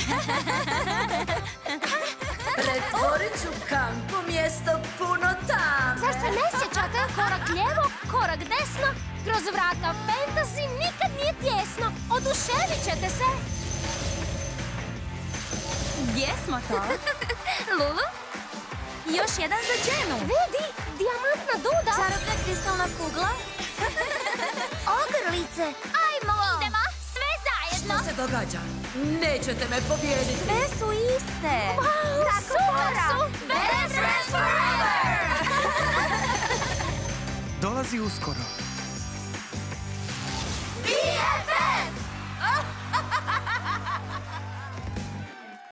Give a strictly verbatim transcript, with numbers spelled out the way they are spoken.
Pretvorit ću kamp u mjesto puno tame. Zar se ne sjećate? Korak lijevo, korak desno. Kroz vrata fantasy nikad nije tjesno. Oduševit ćete se. Gdje smo to? Lulu? Još jedan za Dženu. Vidi, dijamantna duda. Čarobna kristalna kugla. Ogrlice. Ajmo, idemo, sve zajedno. Što se događa? Nećete me pobijediti. Sve su iste. Wow, super su. Best friends forever! Dolazi uskoro.